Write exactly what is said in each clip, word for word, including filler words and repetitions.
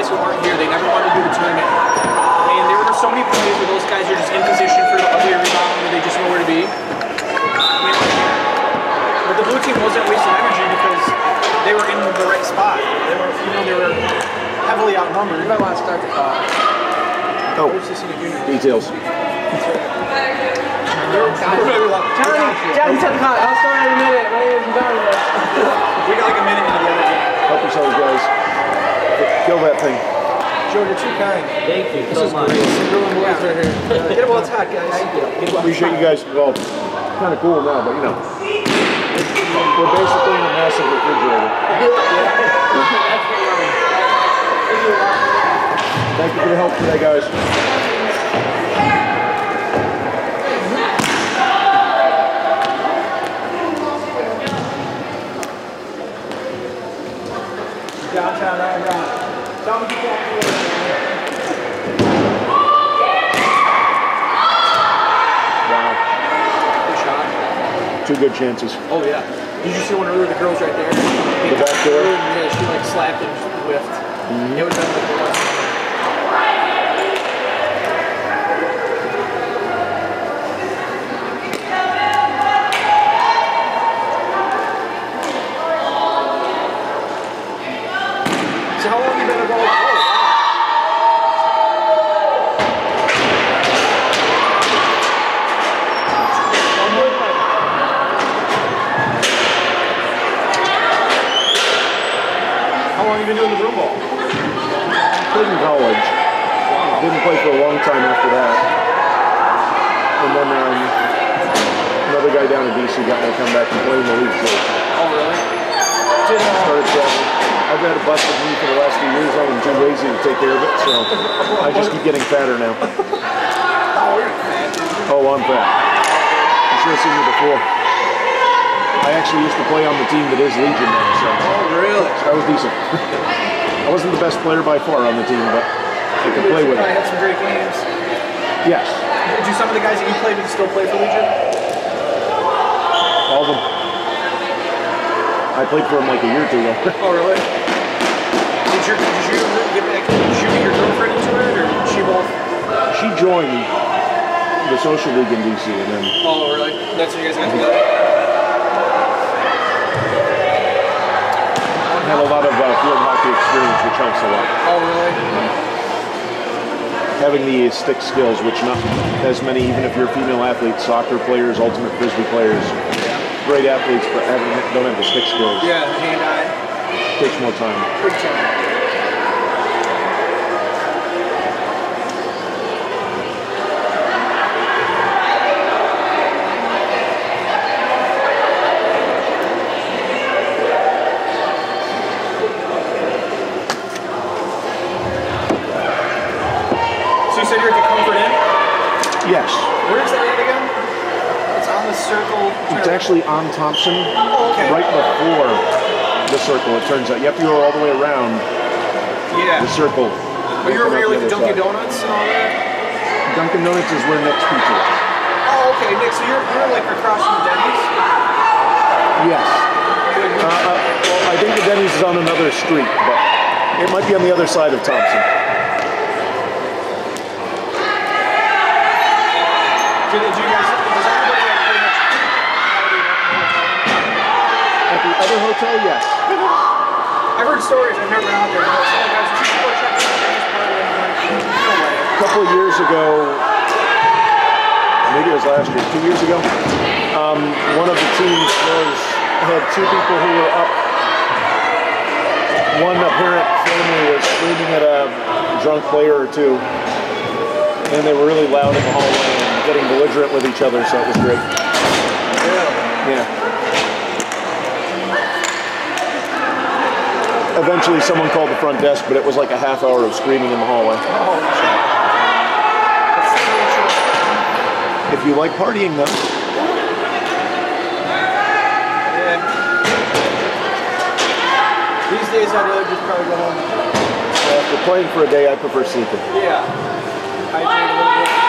guys who aren't here, they never want to do the tournament. And there were so many plays where those guys are just in position for the ugly rebound and they just know where to be. But the blue team wasn't wasting energy because they were in the right spot. They were, you know, they were heavily outnumbered. You might want to start the clock. Oh, details. Johnny, Johnny, set the clock. I'll start in a minute. Ladies and gentlemen. We got like a minute into the other game. Help yourselves, guys. Kill that thing. Joe, you're too kind. Thank you this so is much. Great. Some grilling boys right here. Uh, get them while it's hot, guys. Thank you. Appreciate you guys. Well, it's kind of cool now, but you know. We're basically in a massive refrigerator. Thank you for the help today, guys. Downtown, downtown. Don't get that. Wow. Good shot. Two good chances. Oh, yeah. Did you see one earlier, the girls right there? The back door? Yeah, she like slapped and just whiffed. Mm-hmm. It was like the one. So how long have you been involved? Oh, wow. How long have you been doing the broomball? Played in college. Wow. Didn't play for a long time after that. And then um, another guy down in D C got me to come back and play in the league. So oh, really? Did, uh, started traveling. I've had a busted knee for the last few years. I've been too lazy to take care of it, so I just keep getting fatter now. Oh, you're fat. Oh, I'm fat. You should have seen me before. I actually used to play on the team that is Legion now, so. Oh, really? I was decent. I wasn't the best player by far on the team, but I could play with it. I had some great games. Yes. Do some of the guys that you played with still play for Legion? All of them. I played for him like a year or two ago. Oh, really? Did, your, did you get back, did you get your girlfriend into it, or did she both? She joined the social league in D C, and then. Oh, really? That's what you guys got together? I had a lot of uh, field hockey experience, which helps a lot. Oh, really? Having the stick skills, which not as many, even if you're a female athlete, soccer players, ultimate frisbee players, yeah. Great athletes, but having, don't have the stick skills. Yeah, hand-eye. Takes more time. Big time. So you said you're at the Comfort Inn? Yes. Where's that at again? It's on the circle. It's actually on Thompson, oh, okay. right before the circle, it turns out. You have to go all the way around yeah. the circle. But you're over here like the Dunkin' Donuts and all that? Dunkin' Donuts is where Nick's Pizza is. Oh, okay, Nick, so you're, you're like across from the Denny's? Yes. Uh, uh, well, I think the Denny's is on another street, but it might be on the other side of Thompson. Do, do you guys, does everybody like pretty much at the other hotel? Yes. I've heard stories, I've never been out there. You know, some guys just go check out Denny's party and like, no way. A couple of years ago, maybe it was last year, two years ago, um, one of the teams was had two people who were up. One apparent family was screaming at a drunk player or two, and they were really loud in the hallway and getting belligerent with each other, so it was great. Really? Yeah. Eventually someone called the front desk, but it was like a half hour of screaming in the hallway. Oh, if you like partying, though. Yeah. These days I'd rather just probably go home. Uh, if you're playing for a day, I prefer sleeping. Yeah. I drink a little bit.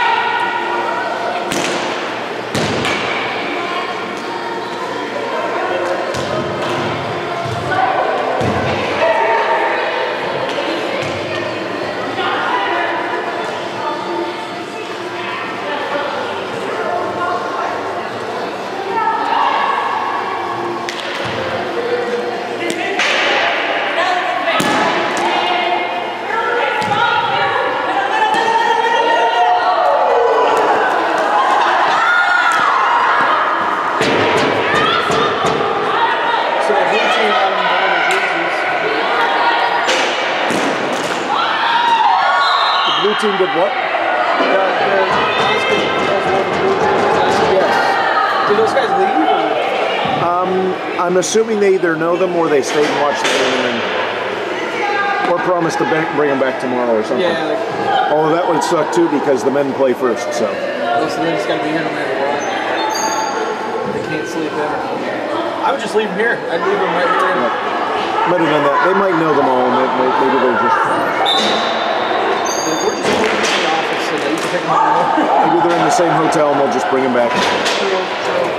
blue team did what? The, the Osgoode girls wore the blue jerseys. Yes. Did those guys leave? Or? Um, I'm assuming they either know them or they stayed and watched the game, and, or promised to bring them back tomorrow or something. Yeah. Like, although that would suck too because the men play first, so. Oh, so they just gotta be here no matter what. They can't sleep in. I would just leave them here. I'd leave them right here. Yeah. Might have done that. They might know them all, and they, maybe they're just. We're just going to the office so that you can pick them up. Maybe they're in the same hotel and they'll just bring them back. True, true.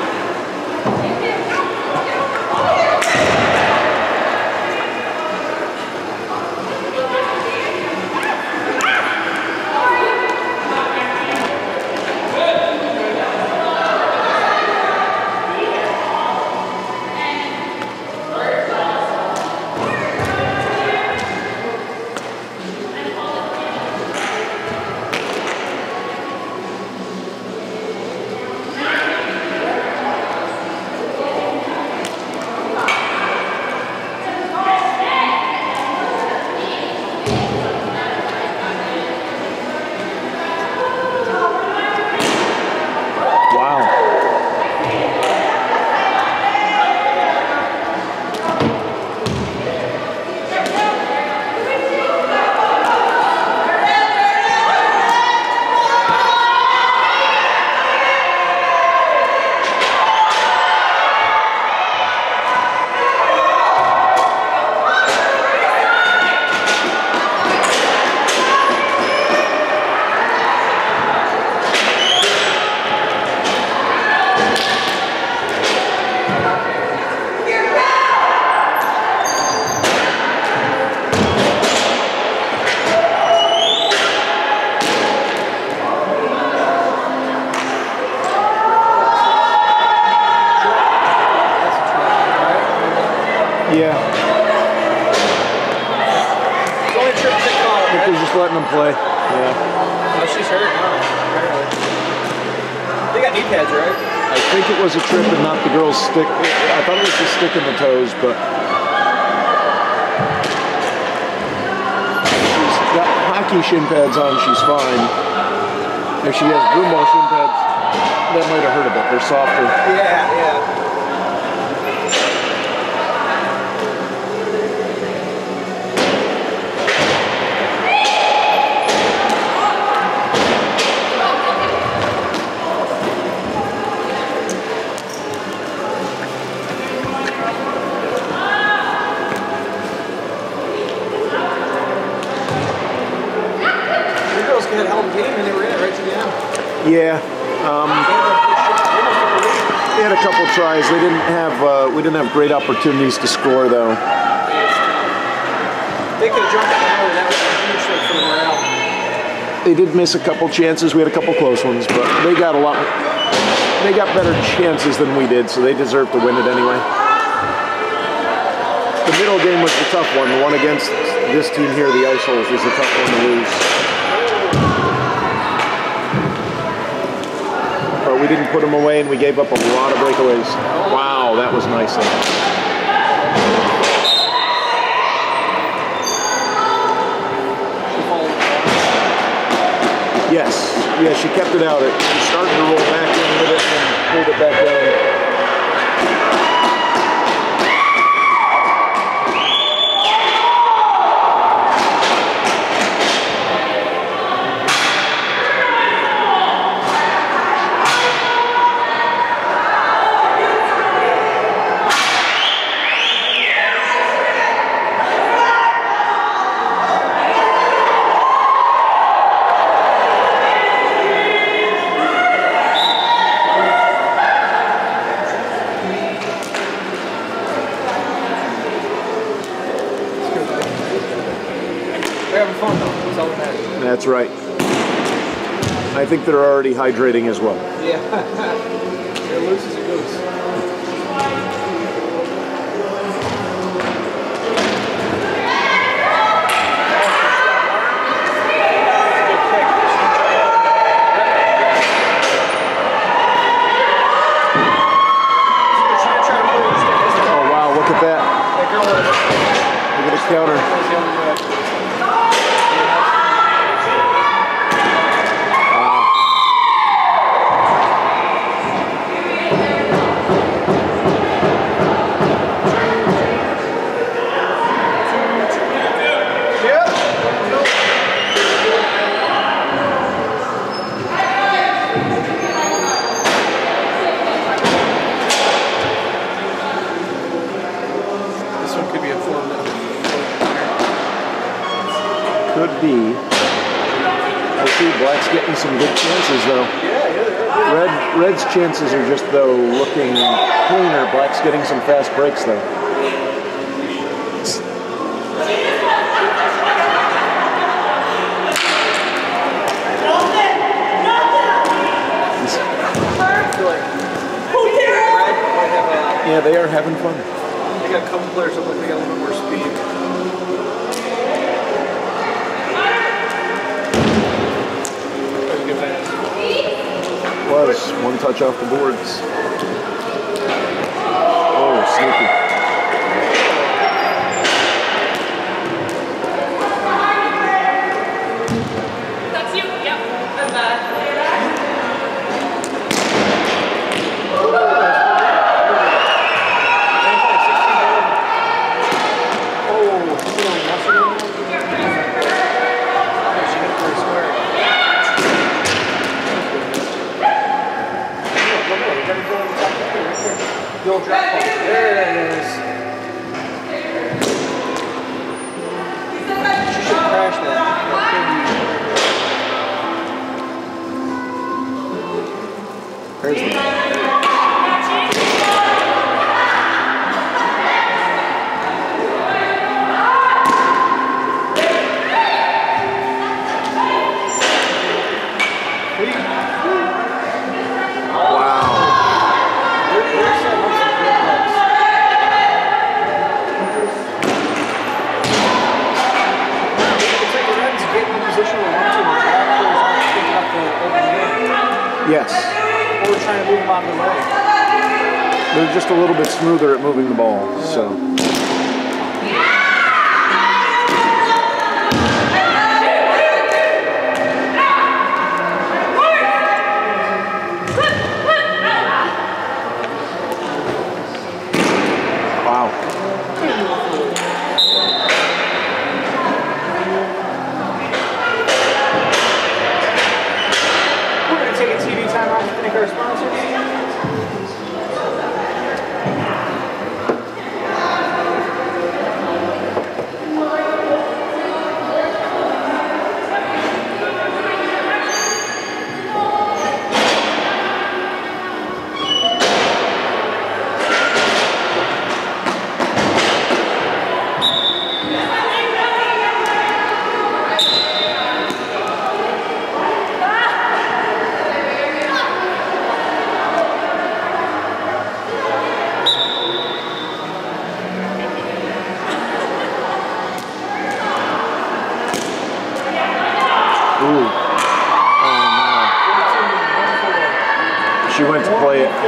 Yeah. It's only a trip to college, I think right? they're just letting them play. Yeah. Oh, she's hurt now, apparently. They got knee pads, right? I think it was a trip and not the girl's stick. I thought it was the stick in the toes, but she's got hockey shin pads on. She's fine. If she has broomball shin pads, that might have hurt a bit. They're softer. Yeah, yeah. Had a hell of a game and they were in it right to the end. Yeah. Um, they had a couple tries. They didn't have. Uh, we didn't have great opportunities to score though. They could have jumped out early. That was a huge thing for the morale. They did miss a couple chances. We had a couple close ones, but they got a lot. They got better chances than we did, so they deserved to win it anyway. The middle game was the tough one. The one against this team here, the Ice Holes, was a tough one to lose. But we didn't put them away, and we gave up a lot of breakaways. Wow, that was nice. Yes, yeah, she kept it out. It, she started to roll back in with it and then pulled it back down. They're having fun though, that's all that matters. That's right. I think they're already hydrating as well. Yeah. They're loose as a goose. Oh wow, look at that. Look at the counter. could be. We'll see. Black's getting some good chances, though. Yeah, yeah, Red, Red's chances are just, though, looking cleaner. Black's getting some fast breaks, though. Yeah, they are having fun. They got a couple players that look like they got a little bit more speed. That was a good pass. Was one touch off the boards. Oh, sneaky. That's you. Yep. I'm bad. Bill drop ball. There it is. She should crash that. There's the Yes. Or we're trying to move them out of the way. They're just a little bit smoother at moving the ball, Yeah. so. Wow. Take a T V time out to thank our sponsors. Ooh. Oh, no. She went to play it.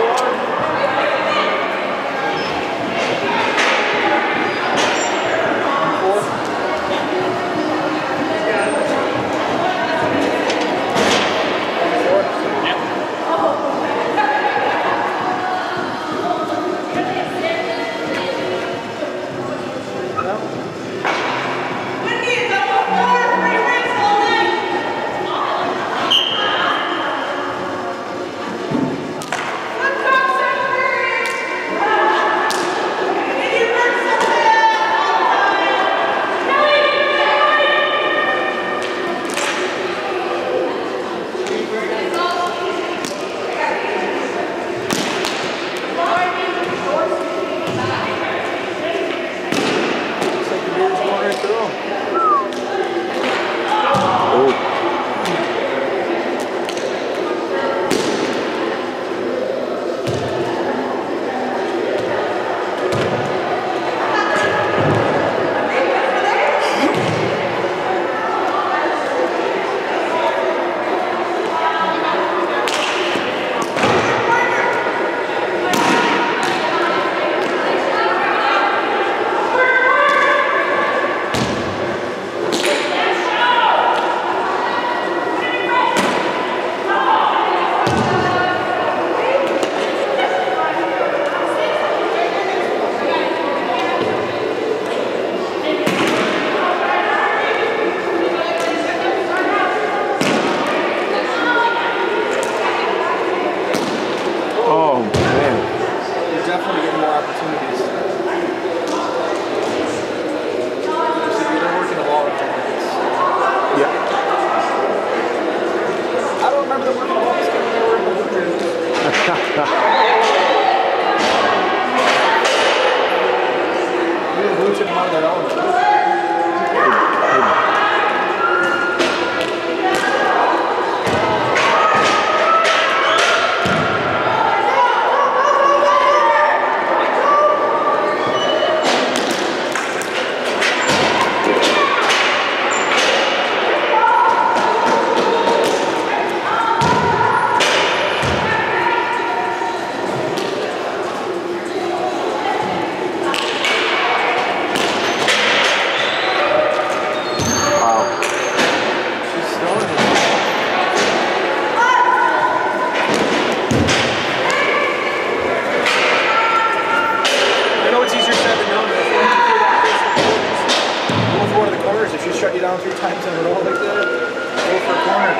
times in a row like that. Go for a corner.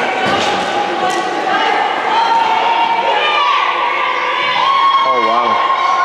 Oh, wow.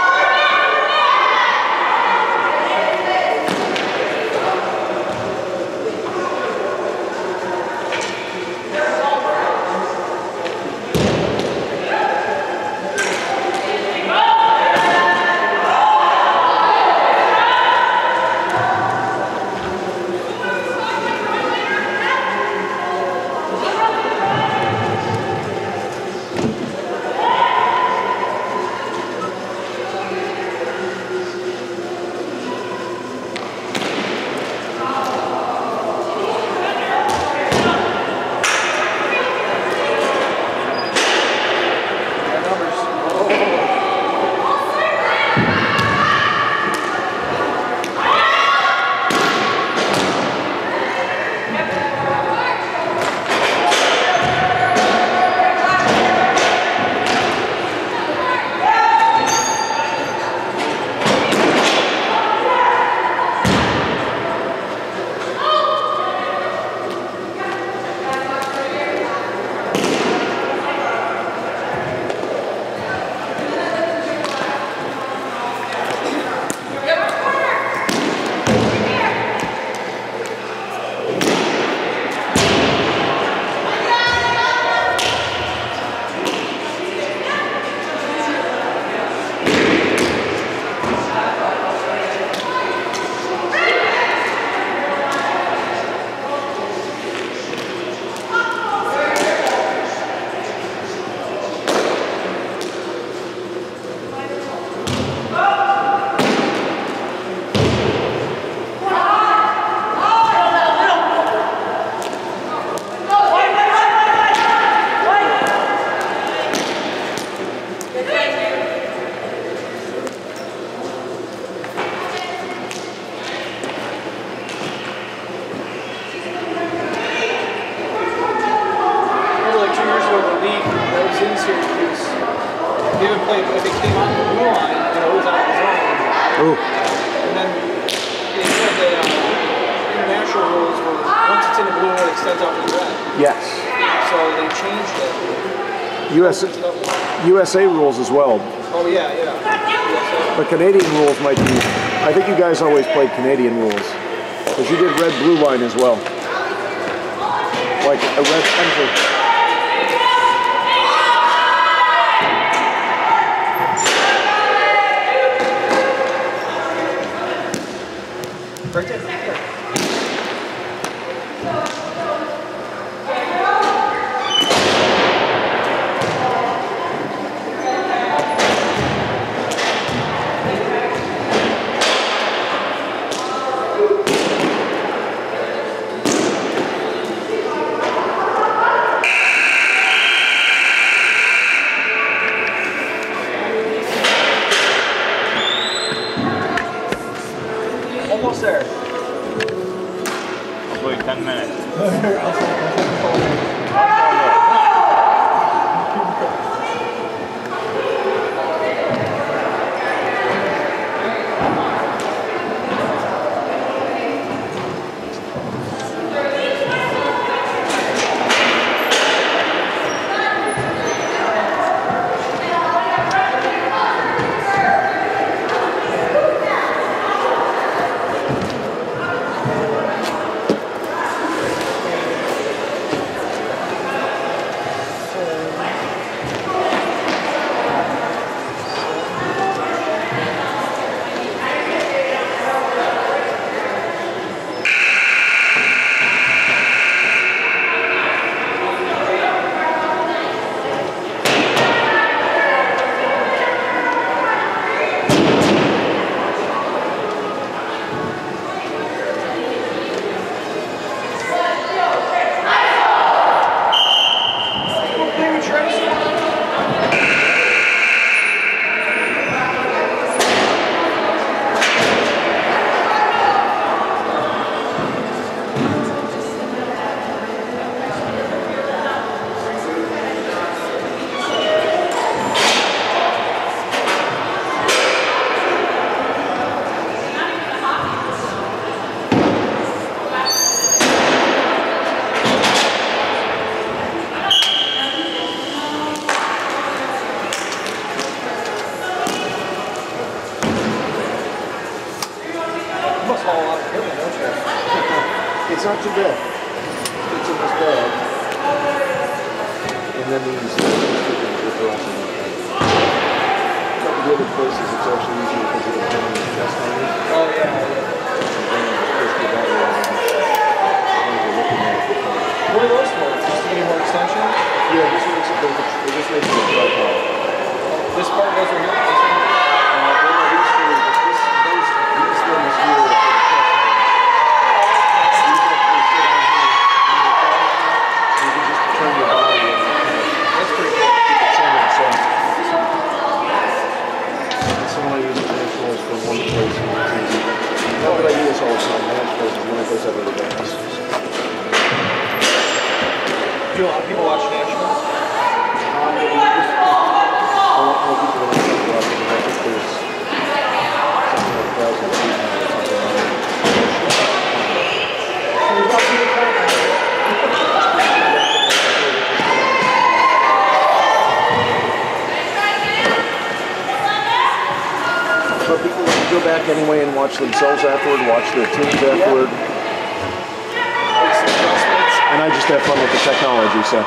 in Syracuse. David played, I think, came on the blue line, and it was out of his own. Ooh. And then they said that uh, international rules were, once it's in the blue, it extends out to the red. Yes. So they changed it. U S A, U S A rules as well. Oh, yeah, yeah. U S A. But Canadian rules might be, I think you guys always played Canadian rules. Because you did red-blue line as well. Like a red pencil. Right there, right there. Almost there. Wait ten minutes. It's not too bad. It's in this bag. And then these uh, stickers with the rest of it. A couple of the other places, it's actually easier because you can put them in the chest on it. Oh, yeah, yeah. What are those for? Just to get more extension? Yeah, this makes it, it just makes it a tripod. This part goes right here? This one? Uh, there are these three, but this, those, these ones here are for the chest. These actually sit on here and you can just turn your body and That's pretty cool. keep it centered. So that's the one I use in traditionals for one place and it's easy. Not that I do this all the time. I have places when I go to other events. Do a lot of people watch Nationals? Um, it was just, a lot more people than I think watch it. I think there's something like a thousand people or something like that. But people go back anyway and watch themselves afterward, watch their teams afterward. And I just have fun with the technology, so.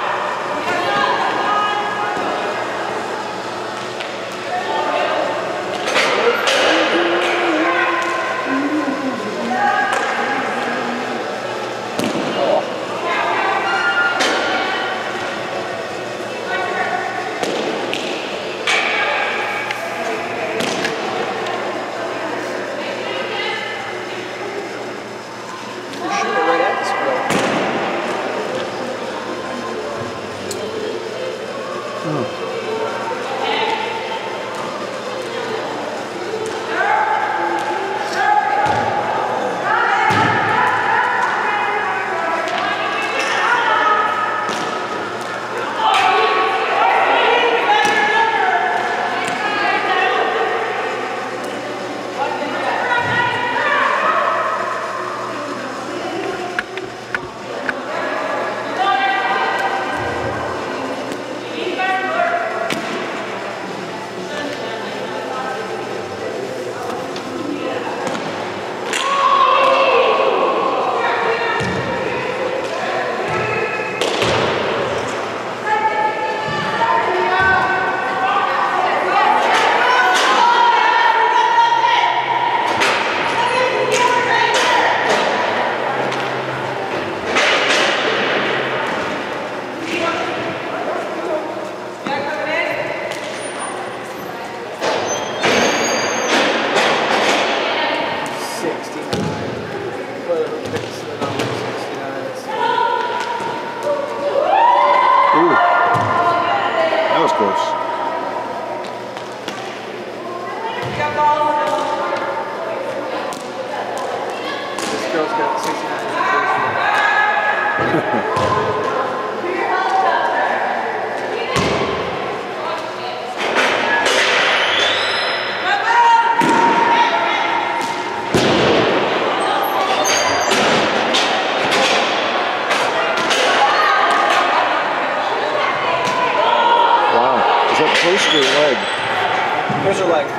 Post or leg? There's her leg.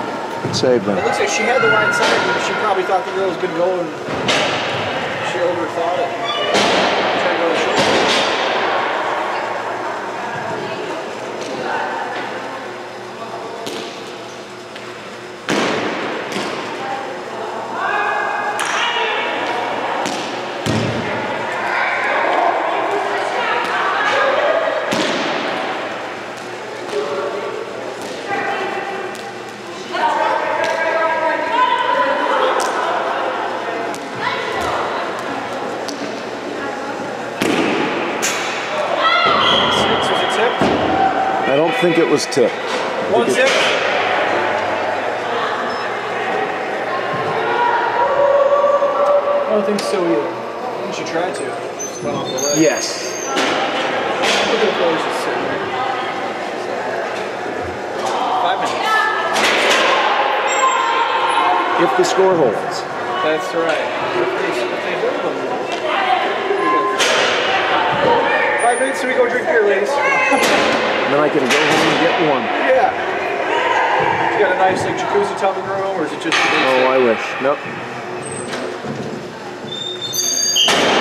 Save them. It looks like she had the right side, but she probably thought the girl was going to go and she overthought it. Tried to go to the shoulder. I don't think it was tipped. One six. I don't think so either. I think she tried to. Just went off the leg. Yes. Look at the pose she's sitting there. Five minutes. If the score holds. That's right. If they, if they hold them. Five minutes so we go drink beer, ladies. And then I can go home and get one. Yeah. You got a nice like jacuzzi tub in the room, or is it just a basic? Oh, I wish. Nope.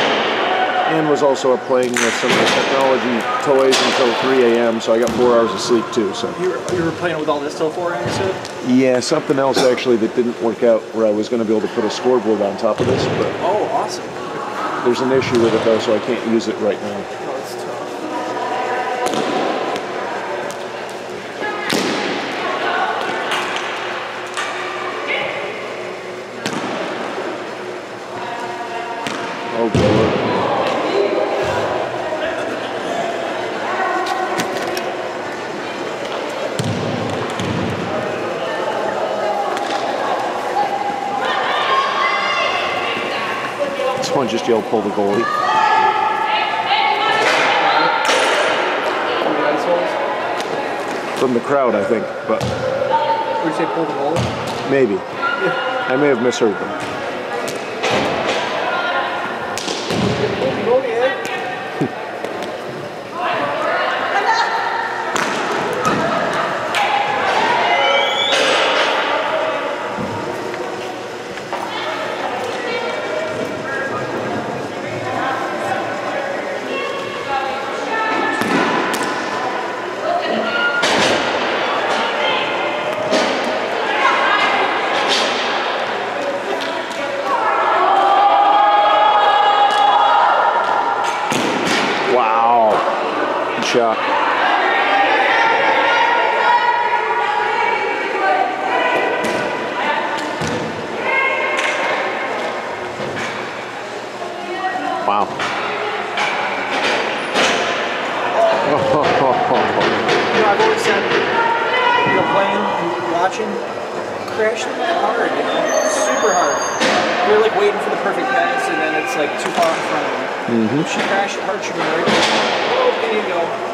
and was was also up playing with some of the technology toys until three A M, so I got four hours of sleep too. So you were, you were playing with all this till four A M, so? Yeah, something else actually that didn't work out where I was going to be able to put a scoreboard on top of this, but oh, awesome. There's an issue with it though, so I can't use it right now. Oh, that's tough. Oh, God. Someone just yelled, pull the goalie. From the crowd, I think, but... Would you say pull the goalie? Maybe. Yeah. I may have misheard them. Shot. Wow. You know, I've always said, you know, playing and watching, crashing that hard, you know, super hard. You're like waiting for the perfect pass, and then it's like too far in front of you. Mm-hmm. If she crashed it hard, she went right there. Oh, there you go.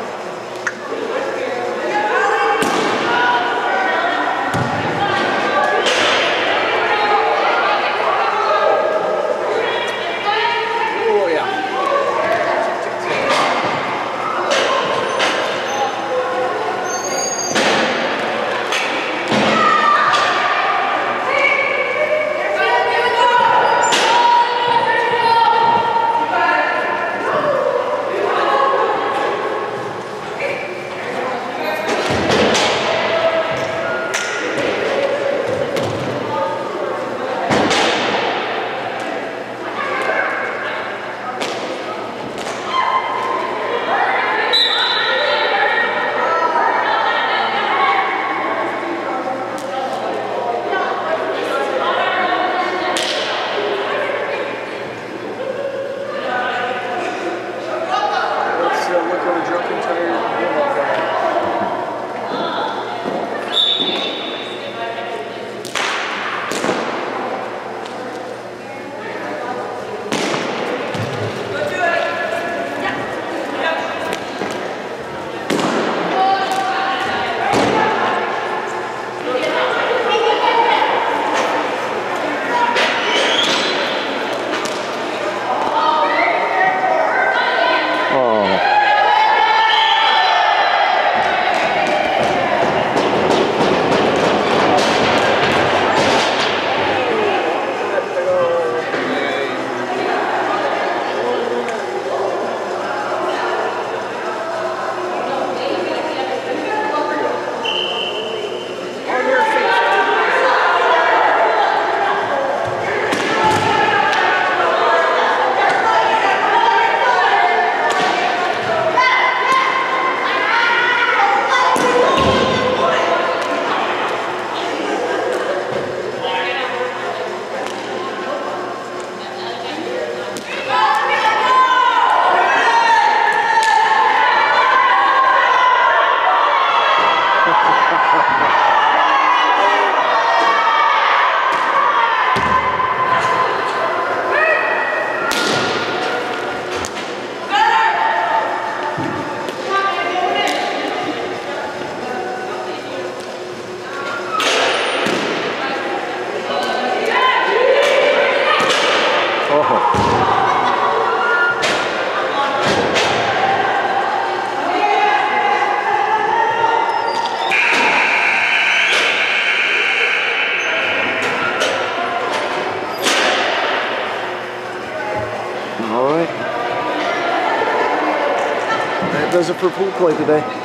That does it for pool play today.